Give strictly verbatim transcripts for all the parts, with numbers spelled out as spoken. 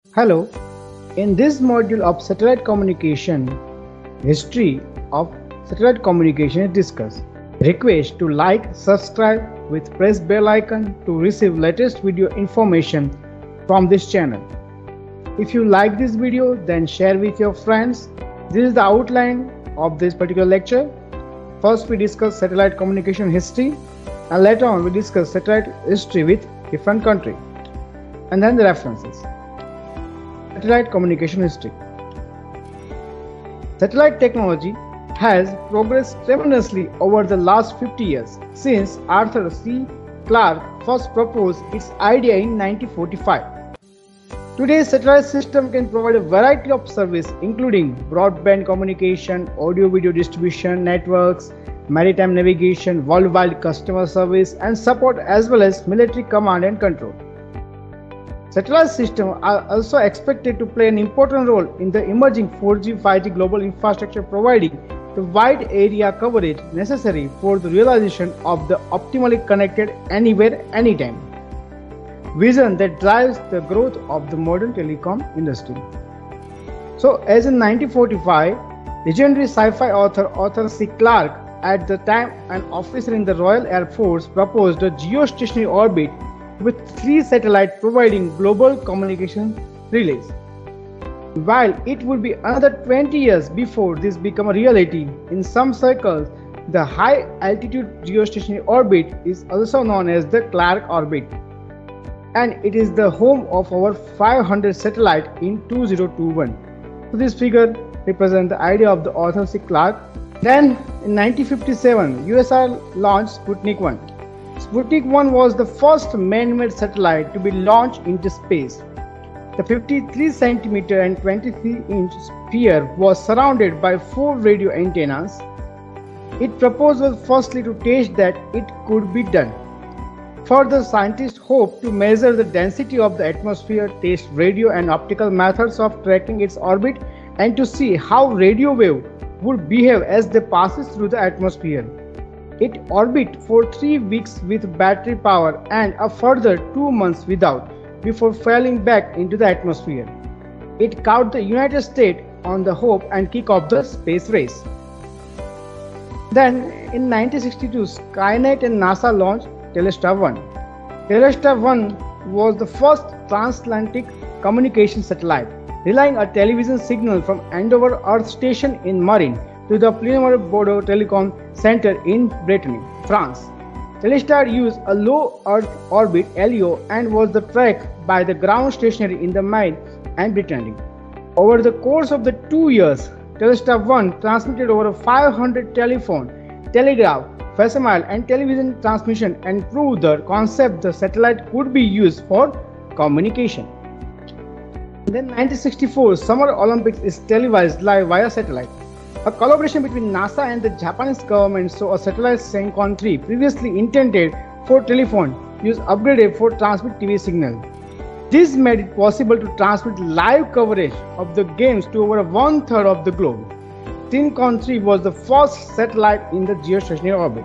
Hello, in this module of satellite communication, history of satellite communication is discussed. Request to like, subscribe with press bell icon to receive latest video information from this channel. If you like this video, then share with your friends. This is the outline of this particular lecture. First we discuss satellite communication history, and later on we discuss satellite history with different country, and then the references. Satellite communication history. Satellite technology has progressed tremendously over the last fifty years since Arthur C. Clarke first proposed its idea in nineteen forty-five. Today's satellite system can provide a variety of services including broadband communication, audio-video distribution networks, maritime navigation, worldwide customer service, and support as well as military command and control. Satellite systems are also expected to play an important role in the emerging four G five G global infrastructure, providing the wide area coverage necessary for the realization of the optimally connected anywhere, anytime vision that drives the growth of the modern telecom industry. So, as in nineteen forty-five, legendary sci-fi author Arthur C. Clarke, at the time an officer in the Royal Air Force, proposed a geostationary orbit with three satellites providing global communication relays. While it would be another twenty years before this became a reality, in some circles, the high altitude geostationary orbit is also known as the Clarke orbit, and it is the home of over five hundred satellites in two thousand twenty-one. So this figure represents the idea of the Arthur C. Clarke. Then in nineteen fifty-seven, U S S R launched Sputnik one. Sputnik one was the first man-made satellite to be launched into space. The fifty-three centimeter and twenty-three inch sphere was surrounded by four radio antennas. Its purpose was firstly to test that it could be done. Further, scientists hoped to measure the density of the atmosphere, test radio and optical methods of tracking its orbit, and to see how radio wave would behave as they passes through the atmosphere. It orbited for three weeks with battery power and a further two months without, before falling back into the atmosphere. It caught the United States on the hope and kick off the space race. Then in nineteen sixty-two, Skynet and NASA launched Telstar one. Telstar one was the first transatlantic communication satellite, relying a television signal from Andover Earth Station in Marine to the Plumeur-Bordeaux Telecom Center in Brittany, France. Telstar used a low Earth orbit L E O and was the tracked by the ground stationary in the Marine and Brittany. Over the course of the two years, Telstar one transmitted over five hundred telephone, telegraph, facsimile, and television transmission and proved the concept the satellite could be used for communication. Then nineteen sixty-four, Summer Olympics is televised live via satellite. A collaboration between NASA and the Japanese government saw a satellite Sencon three, previously intended for telephone use, upgraded for transmit T V signal. This made it possible to transmit live coverage of the games to over one third of the globe. Sencon three was the first satellite in the geostationary orbit.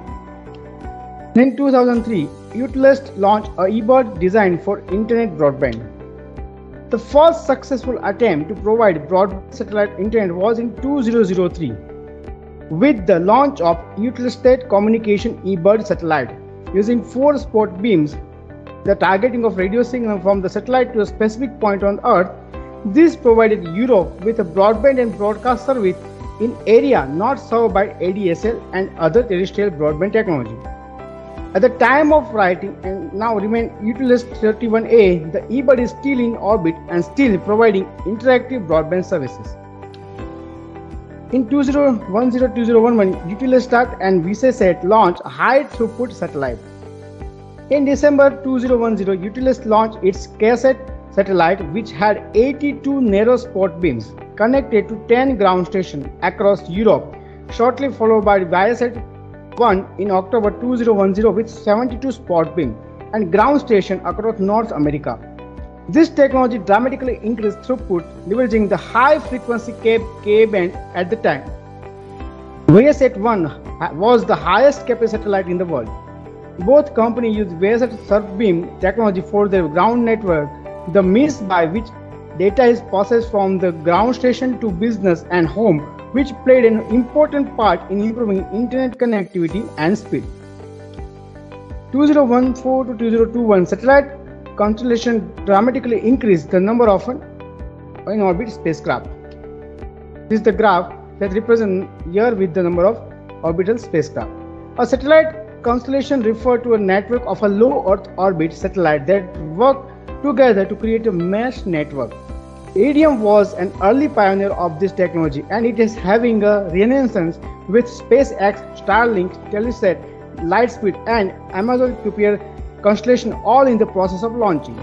In two thousand three, Utilist launched a eBird designed for internet broadband. The first successful attempt to provide broadband satellite internet was in two thousand three, with the launch of Utilist Communication eBird satellite, using four spot beams, the targeting of radio signal from the satellite to a specific point on Earth. This provided Europe with a broadband and broadcast service in area not served by A D S L and other terrestrial broadband technology. At the time of writing and now remain Utilist thirty-one A, the eBird is still in orbit and still providing interactive broadband services. In two thousand ten to two thousand eleven, Utilist and Visasat launched a high-throughput satellite. In December two thousand ten, Utilist launched its KSAT satellite, which had eighty-two narrow spot beams connected to ten ground stations across Europe, shortly followed by Viasat one in October two thousand ten with seventy-two spot beams and ground stations across North America. This technology dramatically increased throughput, leveraging the high-frequency K-band at the time. Viasat one was the highest capacity satellite in the world. Both companies use Viasat Surfbeam technology for their ground network, the means by which data is processed from the ground station to business and home, which played an important part in improving internet connectivity and speed. two thousand fourteen to two thousand twenty-one, satellite constellation dramatically increased the number of in-orbit spacecraft. This is the graph that represents year with the number of orbital spacecraft. A satellite constellation refers to a network of a low Earth orbit satellite that work together to create a mesh network. Iridium was an early pioneer of this technology, and it is having a renaissance with SpaceX, Starlink, Telesat, Lightspeed, and Amazon Kuiper constellation all in the process of launching.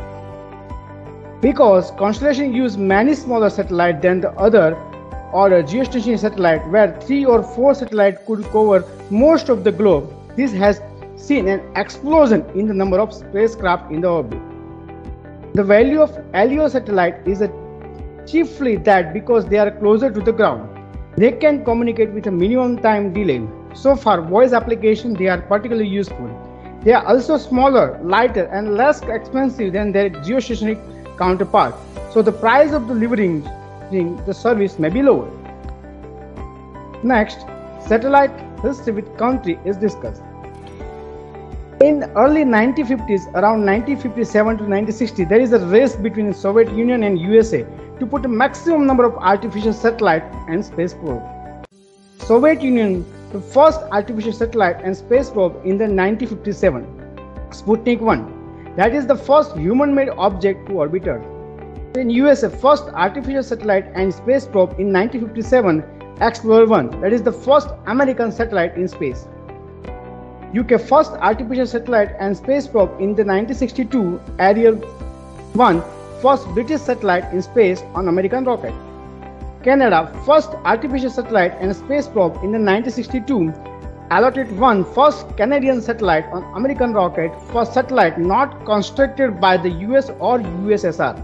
Because constellation use many smaller satellites than the other or a geostationary satellite where three or four satellites could cover most of the globe, this has seen an explosion in the number of spacecraft in the orbit. The value of L E O satellite is a chiefly that because they are closer to the ground, they can communicate with a minimum time delay. So for voice application, they are particularly useful. They are also smaller, lighter, and less expensive than their geostationary counterpart. So the price of delivering the service may be lower. Next, satellite history with country is discussed. In early nineteen fifties, around nineteen fifty-seven to nineteen sixty, there is a race between the Soviet Union and U S A to put a maximum number of artificial satellite and space probe. Soviet Union, the first artificial satellite and space probe in the nineteen fifty-seven, Sputnik one, that is the first human-made object to orbit Earth. In U S A, first artificial satellite and space probe in nineteen fifty-seven, Explorer one, that is the first American satellite in space. U K, first artificial satellite and space probe in the nineteen sixty-two, Ariel one, first British satellite in space on American rocket. Canada, first artificial satellite and space probe in the nineteen sixty-two, Allotted one, first Canadian satellite on American rocket, first satellite not constructed by the U S or U S S R.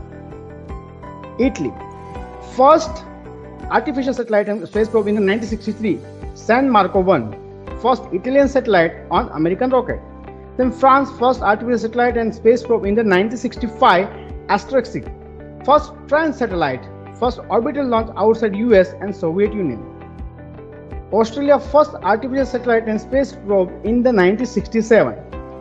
Italy, first artificial satellite and space probe in the nineteen sixty-three, San Marco one, first Italian satellite on American rocket. Then France, first artificial satellite and space probe in the nineteen sixty-five, Asterix six, first French satellite, first orbital launch outside U S and Soviet Union. Australia, first artificial satellite and space probe in the nineteen sixty-seven,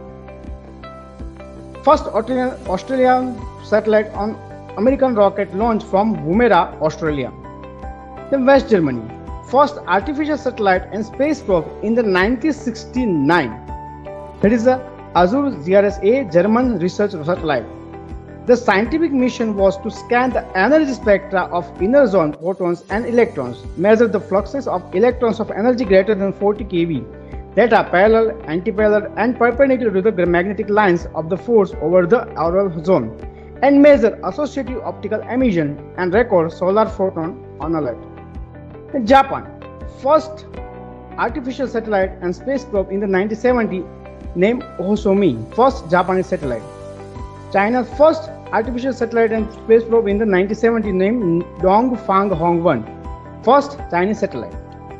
first Australian, Australian satellite on American rocket launch from Woomera, Australia. Then West Germany, first artificial satellite and space probe in the nineteen sixty-nine, that is the Azure Z R S A German research satellite. The scientific mission was to scan the energy spectra of inner zone photons and electrons, measure the fluxes of electrons of energy greater than forty keV that are parallel, antiparallel, and perpendicular to the magnetic lines of the force over the auroral zone, and measure associative optical emission and record solar photon on alert. In Japan, first artificial satellite and space probe in the nineteen seventy, named Ohosomi, first Japanese satellite. China's first artificial satellite and space probe in the nineteen seventy, named Dongfang Hong one, first Chinese satellite.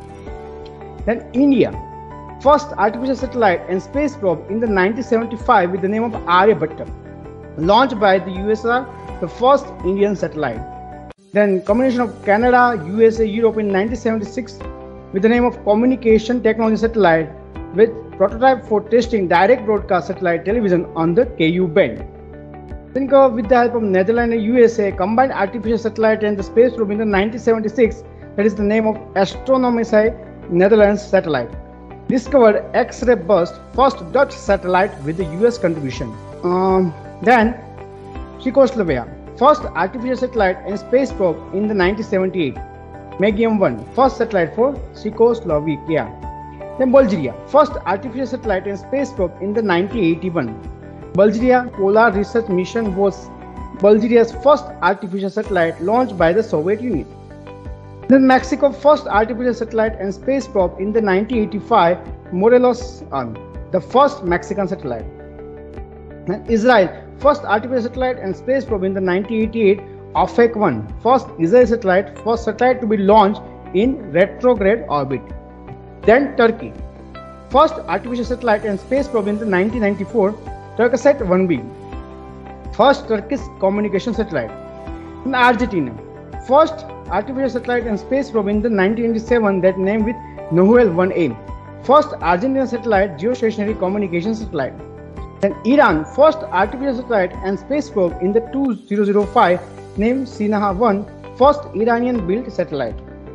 Then India, first artificial satellite and space probe in the nineteen seventy-five with the name of Aryabhatta, launched by the U S S R, the first Indian satellite. Then combination of Canada, U S A, Europe in nineteen seventy-six with the name of Communication Technology Satellite, with prototype for testing direct broadcast satellite television on the K U band. Then go with the help of Netherlands and U S A, combined artificial satellite and the space probe in the nineteen seventy-six, that is the name of Astronomische Netherlands satellite. Discovered X-ray burst, first Dutch satellite with the U S contribution. Um, then Czechoslovakia, first artificial satellite and space probe in the nineteen seventy-eight. Magium one, first satellite for Czechoslovakia. Then Bulgaria, first artificial satellite and space probe in the nineteen eighty-one. Bulgaria Polar Research Mission was Bulgaria's first artificial satellite launched by the Soviet Union. Then Mexico, first artificial satellite and space probe in the nineteen eighty-five, Morelos one, the first Mexican satellite. Then Israel, first artificial satellite and space probe in the nineteen eighty-eight, Afek one, first Israeli satellite, first satellite to be launched in retrograde orbit. Then Turkey, first artificial satellite and space probe in the nineteen ninety-four, Turkcell one B, first Turkish communication satellite. In Argentina, first artificial satellite and space probe in the nineteen eighty-seven that named with Noel one A, first Argentine satellite geostationary communication satellite. Then Iran, first artificial satellite and space probe in the two thousand five named Sinaha one, first Iranian built satellite.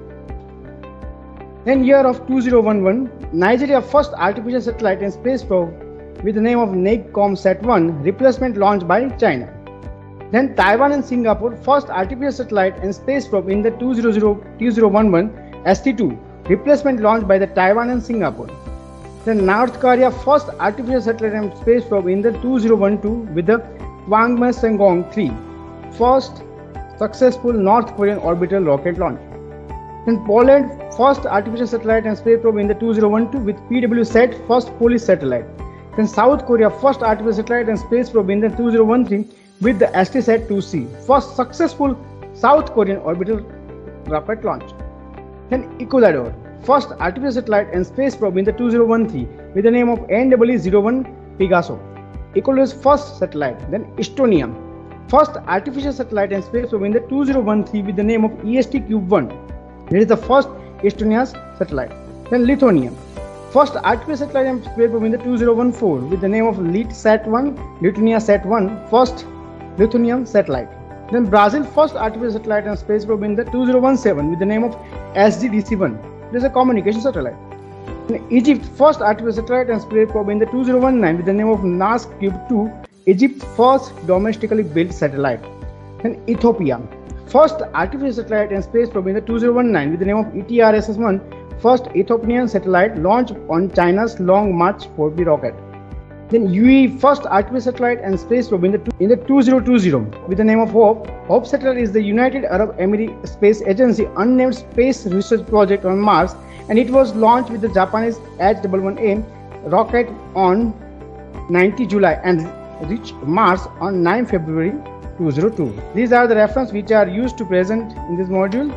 Then year of two thousand eleven, Nigeria first artificial satellite and space probe with the name of NAGCOMSat one, replacement launched by China. Then Taiwan and Singapore first artificial satellite and space probe in the two thousand eleven S T two, replacement launched by the Taiwan and Singapore. Then North Korea first artificial satellite and space probe in the two thousand twelve with the Hwangmae three, first successful North Korean orbital rocket launch. Then Poland first artificial satellite and space probe in the two thousand twelve with P W SAT, first Polish satellite. Then South Korea first artificial satellite and space probe in the two thousand thirteen with the S T SAT two C, first successful South Korean orbital rocket launch. Then Ecuador first artificial satellite and space probe in the two thousand thirteen with the name of N W E zero one Pegaso, Ecuador's first satellite. Then Estonia first artificial satellite and space probe in the two thousand thirteen with the name of E S T Cube one. It is the first Estonia's satellite. Then Lithuania first artificial satellite and space probe in the two thousand four with the name of LitSat one, Lithuania Sat one, first Lithuanian satellite. Then Brazil first artificial satellite and space probe in the two thousand seven with the name of S G D C one. It is a communication satellite. Then Egypt first artificial satellite and space probe in the two thousand nine with the name of NASC Cube two, Egypt's first domestically built satellite. Then Ethiopia first artificial satellite and space probe in the two thousand nine with the name of E T R S S one, first Ethiopian satellite launched on China's Long March four B rocket. Then U A E first artificial satellite and space probe in the, in the two thousand twenty with the name of Hope. Hope satellite is the United Arab Emirates Space Agency unnamed space research project on Mars, and it was launched with the Japanese H one one A rocket on nineteenth July and reached Mars on ninth February two thousand two. These are the references which are used to present in this module.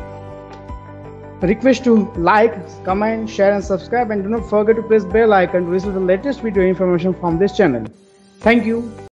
Request to like, comment, share and subscribe, and do not forget to press bell icon to receive the latest video information from this channel. Thank you.